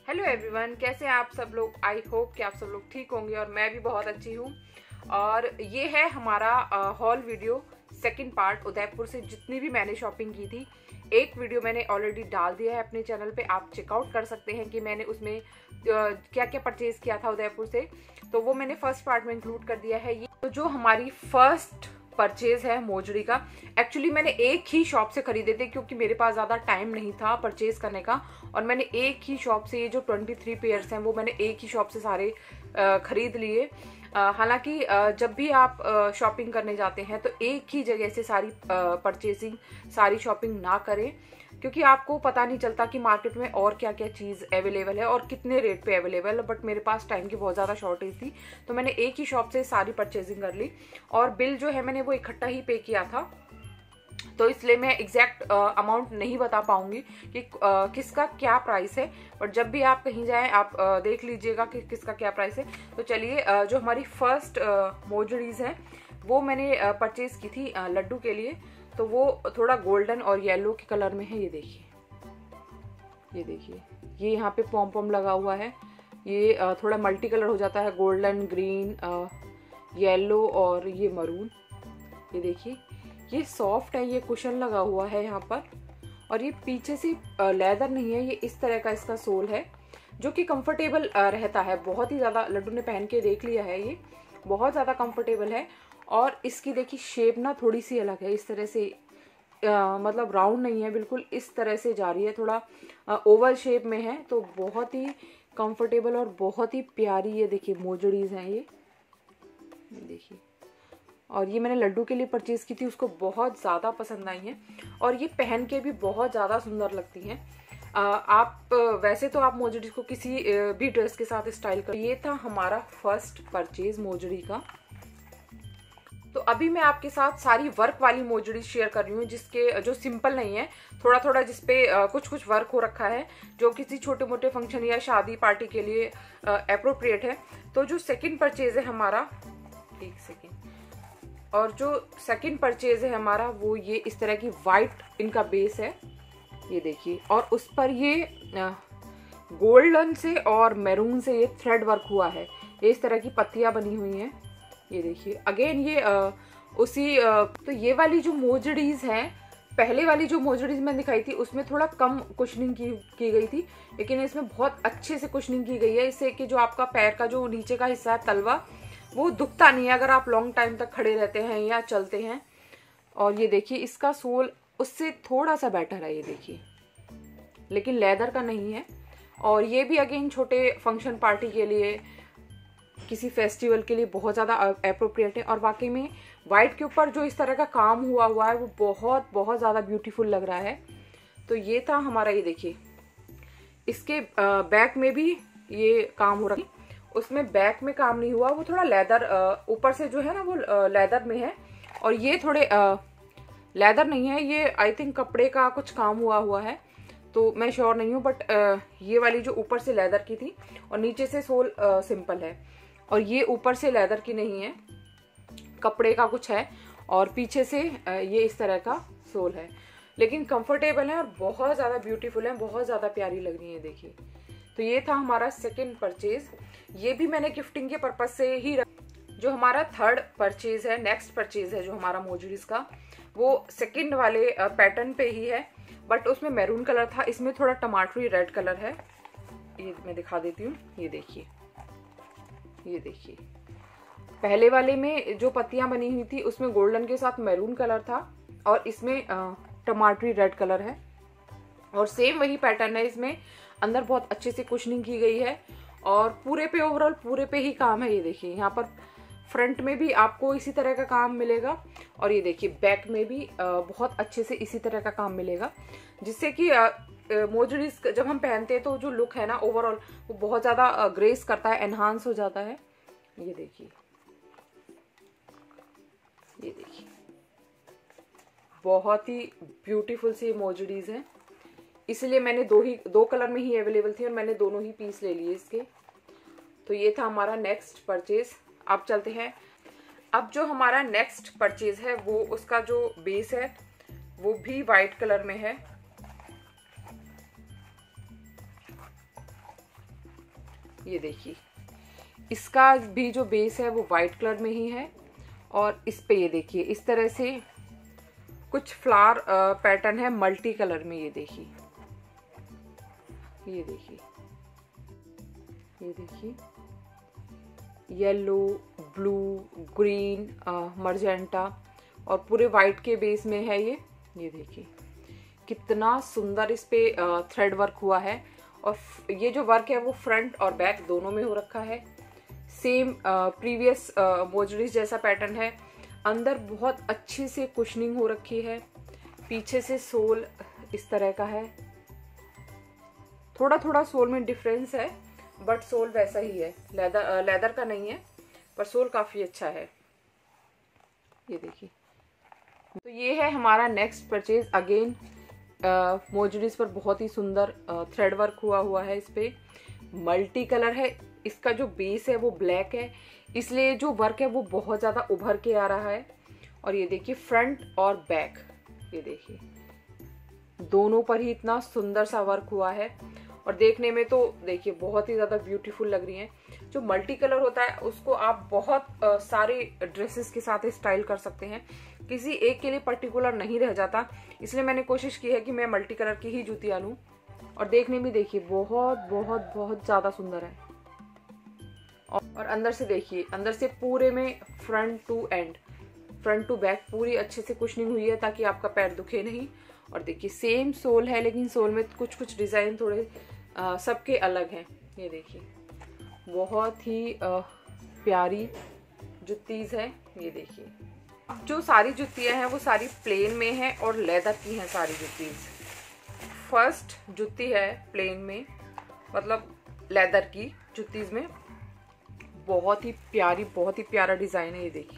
Hello everyone, कैसे हैं आप सब लोग। आई होप कि आप सब लोग ठीक होंगे और मैं भी बहुत अच्छी हूँ। और ये है हमारा haul video second part. Udaipur से जितनी भी मैंने शॉपिंग की थी, एक वीडियो मैंने ऑलरेडी डाल दिया है अपने चैनल पे, आप चेकआउट कर सकते हैं कि मैंने उसमें क्या क्या परचेज किया था उदयपुर से। तो वो मैंने फर्स्ट पार्ट में इंक्लूड कर दिया है। ये तो जो हमारी फर्स्ट परचेज है मोजड़ी का, एक्चुअली मैंने एक ही शॉप से खरीदे थे क्योंकि मेरे पास ज़्यादा टाइम नहीं था परचेज करने का। और मैंने एक ही शॉप से, ये जो 23 पेयर्स हैं वो मैंने एक ही शॉप से सारे खरीद लिए। हालांकि जब भी आप शॉपिंग करने जाते हैं तो एक ही जगह से सारी परचेजिंग, सारी शॉपिंग ना करें, क्योंकि आपको पता नहीं चलता कि मार्केट में और क्या क्या चीज़ अवेलेबल है और कितने रेट पे अवेलेबल है। बट मेरे पास टाइम की बहुत ज़्यादा शॉर्टेज थी, तो मैंने एक ही शॉप से सारी परचेजिंग कर ली। और बिल जो है मैंने वो इकट्ठा ही पे किया था, तो इसलिए मैं एग्जैक्ट अमाउंट नहीं बता पाऊंगी कि किसका क्या प्राइस है। बट जब भी आप कहीं जाएं आप देख लीजिएगा कि किसका क्या प्राइस है। तो चलिए, जो हमारी फर्स्ट मोजड़ीज हैं वो मैंने परचेज की थी लड्डू के लिए। तो वो थोड़ा गोल्डन और येलो के कलर में है। ये देखिए, ये देखिए, ये यहाँ पे पॉम पॉम लगा हुआ है। ये थोड़ा मल्टी कलर हो जाता है, गोल्डन, ग्रीन, येलो और ये मरून। ये देखिए, ये सॉफ्ट है, ये कुशन लगा हुआ है यहाँ पर। और ये पीछे से लेदर नहीं है, ये इस तरह का इसका सोल है जो कि कंफर्टेबल रहता है बहुत ही ज़्यादा। लड्डू ने पहन के देख लिया है, ये बहुत ज़्यादा कंफर्टेबल है। और इसकी देखिए शेप ना थोड़ी सी अलग है, इस तरह से मतलब राउंड नहीं है, बिल्कुल इस तरह से जा रही है, थोड़ा ओवल शेप में है। तो बहुत ही कंफर्टेबल और बहुत ही प्यारी ये देखिए मोजड़ीज हैं ये देखिए। और ये मैंने लड्डू के लिए परचेज की थी, उसको बहुत ज़्यादा पसंद आई हैं और ये पहन के भी बहुत ज़्यादा सुंदर लगती हैं। आप वैसे तो आप मोजड़ी को किसी भी ड्रेस के साथ स्टाइल कर। ये था हमारा फर्स्ट परचेज मोजड़ी का। तो अभी मैं आपके साथ सारी वर्क वाली मोजड़ी शेयर कर रही हूँ, जिसके जो सिंपल नहीं है, थोड़ा थोड़ा जिसपे कुछ कुछ वर्क हो रखा है, जो किसी छोटे मोटे फंक्शन या शादी पार्टी के लिए अप्रोप्रिएट है। तो जो सेकंड परचेज है हमारा, एक सेकेंड, और जो सेकंड परचेज है हमारा वो ये इस तरह की वाइट इनका बेस है, ये देखिए। और उस पर ये गोल्डन से और मैरून से ये थ्रेड वर्क हुआ है, ये इस तरह की पत्तियां बनी हुई हैं, ये देखिए। अगेन ये तो ये वाली जो मोजड़ीज हैं, पहले वाली जो मोजड़ीज मैंने दिखाई थी उसमें थोड़ा कम कुशनिंग की गई थी, लेकिन इसमें बहुत अच्छे से कुशनिंग की गई है, इससे कि जो आपका पैर का जो नीचे का हिस्सा है, तलवा, वो दुखता नहीं है अगर आप लॉन्ग टाइम तक खड़े रहते हैं या चलते हैं। और ये देखिए, इसका सोल उससे थोड़ा सा बेटर है, ये देखिए, लेकिन लेदर का नहीं है। और ये भी अगेन छोटे फंक्शन पार्टी के लिए, किसी फेस्टिवल के लिए बहुत ज़्यादा अप्रोप्रिएट है। और वाकई में वाइट के ऊपर जो इस तरह का काम हुआ है वो बहुत बहुत ज़्यादा ब्यूटीफुल लग रहा है। तो ये था हमारा, ये देखिए, इसके बैक में भी ये काम हो रहा है, उसमें बैक में काम नहीं हुआ, वो थोड़ा लेदर ऊपर से जो है ना वो लेदर में है। और ये थोड़े लेदर नहीं है, ये आई थिंक कपड़े का कुछ काम हुआ है, तो मैं श्योर नहीं हूँ। बट ये वाली जो ऊपर से लेदर की थी और नीचे से सोल सिंपल है, और ये ऊपर से लेदर की नहीं है, कपड़े का कुछ है, और पीछे से ये इस तरह का सोल है, लेकिन कंफर्टेबल है और बहुत ज़्यादा ब्यूटीफुल है, बहुत ज़्यादा प्यारी लग रही है, देखिए। तो ये था हमारा सेकंड परचेज, ये भी मैंने गिफ्टिंग के पर्पज से ही जो हमारा थर्ड परचेज है, नेक्स्ट परचेज है जो हमारा मोजड़ीज का, वो सेकंड वाले पैटर्न पे ही है, बट उसमें मैरून कलर था, इसमें थोड़ा टमाटरी रेड कलर है। ये मैं दिखा देती हूँ, ये देखिए, ये देखिए। पहले वाले में जो पत्तियां बनी हुई थी उसमें गोल्डन के साथ मैरून कलर था, और इसमें टमाटरी रेड कलर है, और सेम वही पैटर्न है। इसमें अंदर बहुत अच्छे से कुशनिंग की गई है, और पूरे पे, ओवरऑल पूरे पे ही काम है। ये देखिए, यहाँ पर फ्रंट में भी आपको इसी तरह का काम मिलेगा, और ये देखिए बैक में भी बहुत अच्छे से इसी तरह का काम मिलेगा, जिससे कि मोजड़ीज जब हम पहनते हैं तो जो लुक है ना ओवरऑल वो बहुत ज्यादा ग्रेस करता है, एनहांस हो जाता है। ये देखिए, ये देखिए, बहुत ही ब्यूटीफुल सी मोजड़ीज हैं, इसलिए मैंने दो कलर में ही अवेलेबल थी और मैंने दोनों ही पीस ले लिए इसके। तो ये था हमारा नेक्स्ट परचेज। अब चलते हैं, अब जो हमारा नेक्स्ट परचेज है वो, उसका जो बेस है वो भी वाइट कलर में है, ये देखिए, इसका भी जो बेस है वो वाइट कलर में ही है। और इस पे ये देखिए इस तरह से कुछ फ्लावर पैटर्न है मल्टी कलर में। ये देखिए, ये देखिए, ये देखिए, येलो, ब्लू, ग्रीन, मर्जेंटा और पूरे वाइट के बेस में है ये। ये देखिए कितना सुंदर इस पे थ्रेड वर्क हुआ है। और ये जो वर्क है वो फ्रंट और बैक दोनों में हो रखा है। सेम प्रीवियस मोजरीज जैसा पैटर्न है। अंदर बहुत अच्छी से कुशनिंग हो रखी है। पीछे से सोल इस तरह का है। थोड़ा थोड़ा सोल में डिफरेंस है, बट सोल वैसा ही है, लेदर का नहीं है, पर सोल काफी अच्छा है। ये देखिए, तो ये है हमारा नेक्स्ट परचेज। अगेन मोजरीज पर बहुत ही सुंदर थ्रेड वर्क हुआ है। इस पे मल्टी कलर है। इसका जो बेस है वो ब्लैक है, इसलिए जो वर्क है वो बहुत ज़्यादा उभर के आ रहा है। और ये देखिए फ्रंट और बैक, ये देखिए दोनों पर ही इतना सुंदर सा वर्क हुआ है। और देखने में तो देखिए बहुत ही ज़्यादा ब्यूटीफुल लग रही हैं। जो मल्टी कलर होता है उसको आप बहुत सारे ड्रेसेस के साथ स्टाइल कर सकते हैं, किसी एक के लिए पर्टिकुलर नहीं रह जाता। इसलिए मैंने कोशिश की है कि मैं मल्टी कलर की ही जूतियाँ लूँ। और देखने में देखिए बहुत बहुत बहुत ज़्यादा सुंदर है। और अंदर से देखिए, अंदर से पूरे में front to end, front to back पूरी अच्छे से कुशनिंग हुई है ताकि आपका पैर दुखे नहीं। और देखिए सेम सोल है, लेकिन सोल में कुछ कुछ डिज़ाइन थोड़े सबके अलग हैं। ये देखिए बहुत ही प्यारी जुत्तीज है। ये देखिए, जो सारी जुत्तियां हैं वो सारी प्लेन में हैं और लेदर की हैं सारी जुत्तीज। फर्स्ट जुत्ती है प्लेन में, मतलब लेदर की जुत्तीज में बहुत ही प्यारी, बहुत ही प्यारा डिजाइन है। ये देखिए,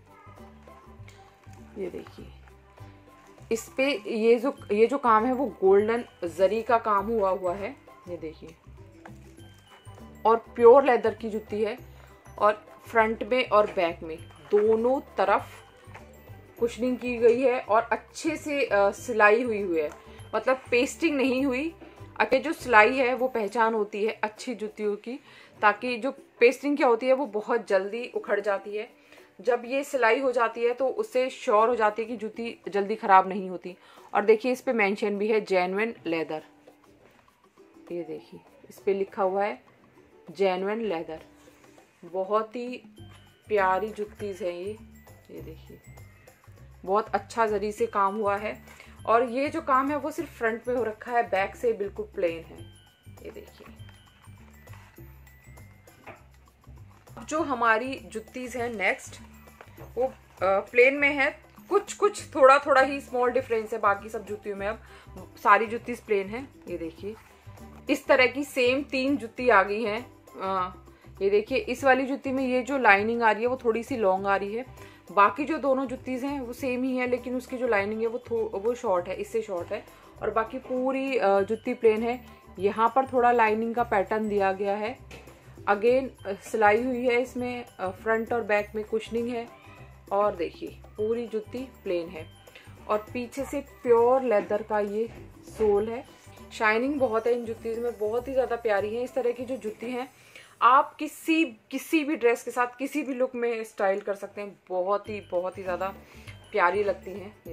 ये देखिए इस पे ये जो काम है वो गोल्डन जरी का काम हुआ है। ये देखिए, और प्योर लेदर की जुत्ती है। और फ्रंट में और बैक में दोनों तरफ कुशनिंग की गई है और अच्छे से सिलाई हुई है, मतलब पेस्टिंग नहीं हुई। अगर जो सिलाई है वो पहचान होती है अच्छी जुतियों की, ताकि जो पेस्टिंग क्या होती है वो बहुत जल्दी उखड़ जाती है। जब ये सिलाई हो जाती है तो उससे श्योर हो जाती है कि जूती जल्दी खराब नहीं होती। और देखिए इस पे मेंशन भी है जेन्युइन लेदर। ये देखिए इस पे लिखा हुआ है जेन्युइन लेदर। बहुत ही प्यारी जुत्तीज है ये देखिए बहुत अच्छा जरी से काम हुआ है। और ये जो काम है वो सिर्फ फ्रंट में हो रखा है, बैक से बिल्कुल प्लेन है। ये देखिए, जो हमारी जुत्तीज है नेक्स्ट वो प्लेन में है। कुछ थोड़ा थोड़ा ही स्मॉल डिफरेंस है, बाकी सब जुत्तियों में अब सारी जुत्तीज प्लेन है। ये देखिए इस तरह की सेम 3 जुत्ती आ गई हैं। ये देखिए इस वाली जुत्ती में ये जो लाइनिंग आ रही है वो थोड़ी सी लॉन्ग आ रही है। बाकी जो दोनों जुत्तीज हैं वो सेम ही है, लेकिन उसकी जो लाइनिंग है वो शॉर्ट है, इससे शॉर्ट है। और बाकी पूरी जुत्ती प्लेन है। यहाँ पर थोड़ा लाइनिंग का पैटर्न दिया गया है। अगेन सिलाई हुई है इसमें, फ्रंट और बैक में कुशनिंग है। और देखिए पूरी जुत्ती प्लेन है और पीछे से प्योर लेदर का ये सोल है। शाइनिंग बहुत है इन जुत्तीज में, बहुत ही ज़्यादा प्यारी है। इस तरह की जो जुत्ती हैं आप किसी भी ड्रेस के साथ किसी भी लुक में स्टाइल कर सकते हैं। बहुत ही ज़्यादा प्यारी लगती हैं। ये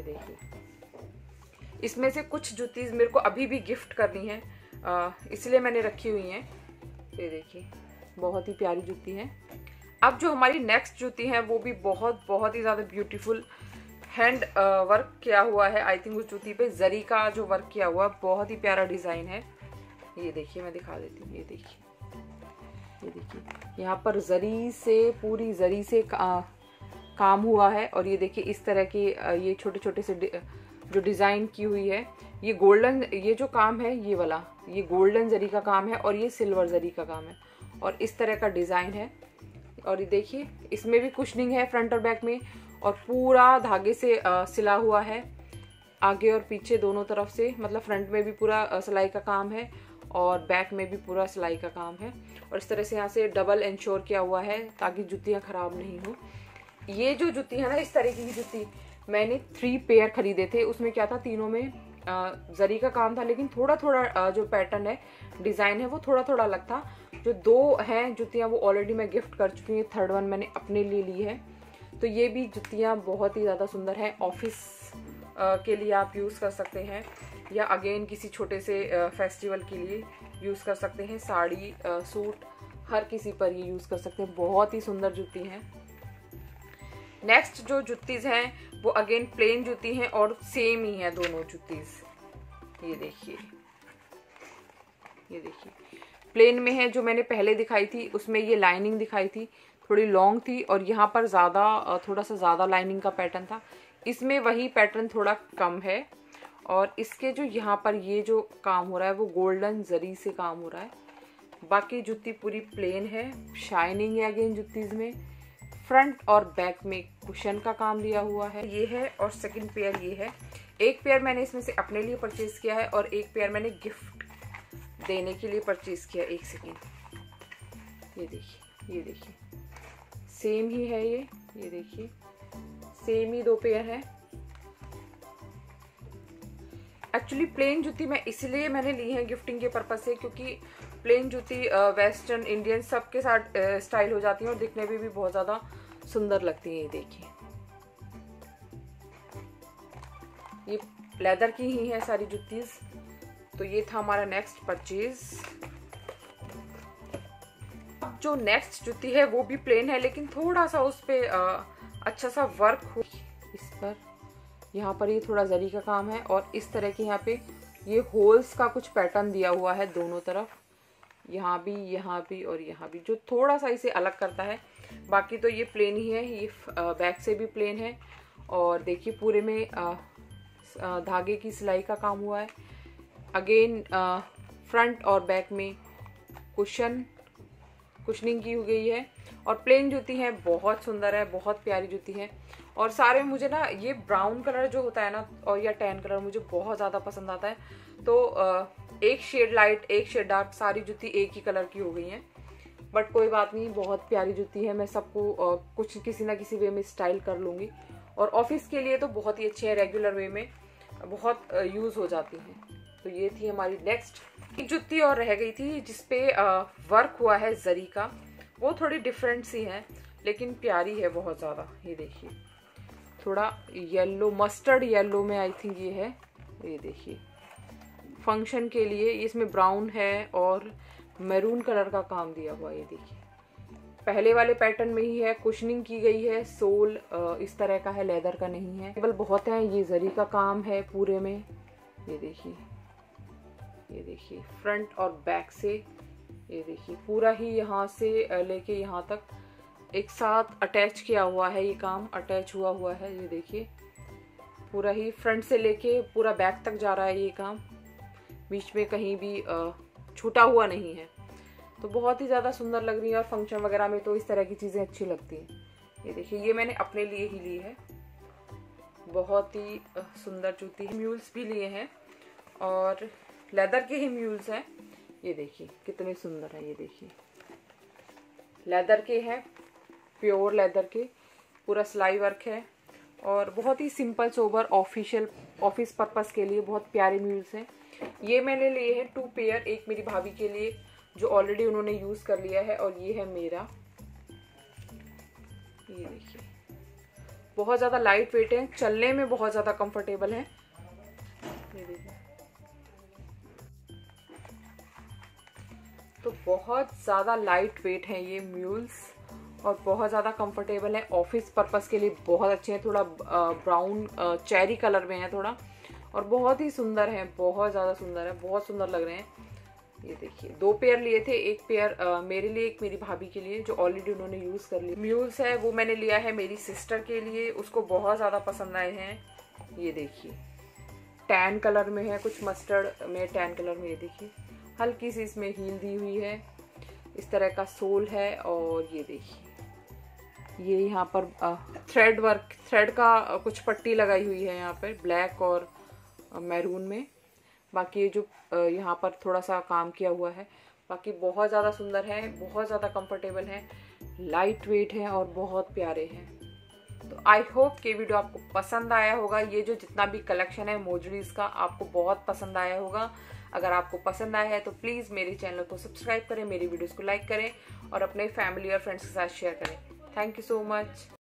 देखिए इसमें से कुछ जुत्तीज मेरे को अभी भी गिफ्ट करनी है, इसलिए मैंने रखी हुई हैं। ये देखिए बहुत ही प्यारी जुत्ती है। अब जो हमारी नेक्स्ट जुत्ती है वो भी बहुत ही ज़्यादा ब्यूटीफुल हैंड वर्क किया हुआ है। आई थिंक उस जूती पे जरी का जो वर्क किया हुआ बहुत ही प्यारा डिज़ाइन है। ये देखिए मैं दिखा देती हूँ। ये देखिए यहाँ पर जरी से पूरी जरी से काम हुआ है। और ये देखिए इस तरह की ये छोटे छोटे से जो डिज़ाइन की हुई है, ये गोल्डन, ये जो काम है ये वाला, ये गोल्डन जरी का काम है और ये सिल्वर जरी का काम है। और इस तरह का डिज़ाइन है। और ये देखिए इसमें भी कुशनिंग है फ्रंट और बैक में, और पूरा धागे से सिला हुआ है आगे और पीछे दोनों तरफ से। मतलब फ्रंट में भी पूरा सिलाई का काम है और बैक में भी पूरा सिलाई का काम है। और इस तरह से यहाँ से डबल इंश्योर किया हुआ है ताकि जुतियाँ खराब नहीं हो। ये जो जुती है ना, इस तरीके की जुती मैंने 3 पेयर खरीदे थे। उसमें क्या था, तीनों में जरी का काम था, लेकिन थोड़ा थोड़ा जो पैटर्न है, डिज़ाइन है, वो थोड़ा थोड़ा अलग था। जो 2 हैं जुतियाँ वो ऑलरेडी मैं गिफ्ट कर चुकी हूँ, थर्ड वन मैंने अपने लिए ली है। तो ये भी जुतियाँ बहुत ही ज़्यादा सुंदर हैं, ऑफिस के लिए आप यूज़ कर सकते हैं, या अगेन किसी छोटे से फेस्टिवल के लिए यूज़ कर सकते हैं। साड़ी, सूट, हर किसी पर ये यूज़ कर सकते हैं। बहुत ही सुंदर जूती हैं। नेक्स्ट जो जूतीज़ हैं वो अगेन प्लेन जूती हैं और सेम ही है दोनों जूतीज़। ये देखिए, ये देखिए प्लेन में है। जो मैंने पहले दिखाई थी उसमें ये लाइनिंग दिखाई थी, थोड़ी लॉन्ग थी और यहाँ पर थोड़ा सा ज़्यादा लाइनिंग का पैटर्न था। इसमें वही पैटर्न थोड़ा कम है और इसके जो यहाँ पर ये जो काम हो रहा है वो गोल्डन जरी से काम हो रहा है। बाकी जूती पूरी प्लेन है, शाइनिंग है अगेन जूतीज में। फ्रंट और बैक में कुशन का काम दिया हुआ है, ये है। और सेकंड पेयर ये है। एक पेयर मैंने इसमें से अपने लिए परचेज किया है और एक पेयर मैंने गिफ्ट देने के लिए परचेज किया। एक सेकेंड, ये देखिए, ये देखिए सेम ही है ये देखिए सेम ही 2 पेयर है। एक्चुअली प्लेन जूती मैं इसलिए मैंने ली है गिफ्टिंग के पर्पज से, क्योंकि प्लेन जूती वेस्टर्न, इंडियन सबके साथ स्टाइल हो जाती है और दिखने में भी बहुत ज़्यादा सुंदर लगती है। ये देखिए, ये लेदर की ही है सारी जूतीज। तो ये था हमारा नेक्स्ट परचेज। अब जो नेक्स्ट जूती है वो भी प्लेन है, लेकिन थोड़ा सा उस पे अच्छा सा वर्क हो इस पर। यहाँ पर ये थोड़ा जरी का काम है और इस तरह के यहाँ पे ये होल्स का कुछ पैटर्न दिया हुआ है दोनों तरफ, यहाँ भी और यहाँ भी, जो थोड़ा सा इसे अलग करता है। बाकी तो ये प्लेन ही है। ये बैक से भी प्लेन है और देखिए पूरे में धागे की सिलाई का काम हुआ है। अगेन फ्रंट और बैक में कुशनिंग की गई है और प्लेन जूती है, बहुत सुंदर है, बहुत प्यारी जूती है। और सारे मुझे ना ये ब्राउन कलर जो होता है ना और या टैन कलर मुझे बहुत ज़्यादा पसंद आता है। तो एक शेड लाइट, एक शेड डार्क, सारी जूती एक ही कलर की हो गई हैं। बट कोई बात नहीं, बहुत प्यारी जूती है। मैं सबको कुछ किसी ना किसी वे में स्टाइल कर लूँगी और ऑफिस के लिए तो बहुत ही अच्छे हैं, रेगुलर वे में बहुत यूज़ हो जाती हैं। तो ये थी हमारी नेक्स्ट। एक जूती और रह गई थी जिसपे वर्क हुआ है जरी का। वो थोड़ी डिफरेंट सी है लेकिन प्यारी है बहुत ज़्यादा। ये देखिए थोड़ा येलो, मस्टर्ड येलो में आई थिंक ये है। ये देखिए फंक्शन के लिए इसमें ब्राउन है और मैरून कलर का काम दिया हुआ। ये देखिए पहले वाले पैटर्न में ही है, कुशनिंग की गई है। सोल इस तरह का है, लेदर का नहीं है। केवल बहुत है, ये जरी का काम है पूरे में। ये देखिए, ये देखिए फ्रंट और बैक से, ये देखिए पूरा ही यहाँ से लेके यहाँ तक एक साथ अटैच किया हुआ है। ये काम अटैच हुआ है। ये देखिए पूरा ही फ्रंट से लेके पूरा बैक तक जा रहा है ये काम, बीच में कहीं भी छूटा हुआ नहीं है। तो बहुत ही ज़्यादा सुंदर लग रही है और फंक्शन वगैरह में तो इस तरह की चीज़ें अच्छी लगती हैं। ये देखिए ये मैंने अपने लिए ही ली है, बहुत ही सुंदर जूती। म्यूल्स भी लिए हैं और लेदर के ही म्यूल्स हैं। ये देखिए कितने सुंदर है। ये देखिए लेदर के हैं, प्योर लेदर के, पूरा सिलाई वर्क है और बहुत ही सिंपल सोबर ऑफिस पर्पस के लिए बहुत प्यारे म्यूल्स हैं। ये मैंने लिए हैं 2 पेयर, एक मेरी भाभी के लिए जो ऑलरेडी उन्होंने यूज़ कर लिया है और ये है मेरा। ये देखिए बहुत ज़्यादा लाइट वेट है, चलने में बहुत ज़्यादा कंफर्टेबल है। ये देखिए तो बहुत ज़्यादा लाइट वेट है ये म्यूल्स और बहुत ज़्यादा कंफर्टेबल है। ऑफिस पर्पस के लिए बहुत अच्छे हैं। थोड़ा ब्राउन चेरी कलर में है थोड़ा और बहुत ही सुंदर है, बहुत ज़्यादा सुंदर है, बहुत सुंदर लग रहे हैं। ये देखिए 2 पेयर लिए थे, एक पेयर मेरे लिए, एक मेरी भाभी के लिए जो ऑलरेडी उन्होंने यूज़ कर लिया। म्यूल्स है वो मैंने लिया है मेरी सिस्टर के लिए, उसको बहुत ज़्यादा पसंद आए हैं। ये देखिए टैन कलर में है, कुछ मस्टर्ड में, टैन कलर में। ये देखिए हल्की सी इसमें हील दी हुई है, इस तरह का सोल है। और ये देखिए ये यहाँ पर थ्रेड वर्क, थ्रेड का कुछ पट्टी लगाई हुई है यहाँ पर ब्लैक और मैरून में। बाकी ये जो यहाँ पर थोड़ा सा काम किया हुआ है, बाकी बहुत ज़्यादा सुंदर है, बहुत ज़्यादा कंफर्टेबल है, लाइट वेट है और बहुत प्यारे हैं। तो आई होप कि वीडियो आपको पसंद आया होगा। ये जो जितना भी कलेक्शन है मोजरीज का आपको बहुत पसंद आया होगा। अगर आपको पसंद आया है तो प्लीज़ मेरे चैनल को सब्सक्राइब करें, मेरी वीडियोज़ को लाइक करें और अपने फैमिली और फ्रेंड्स के साथ शेयर करें। Thank you so much.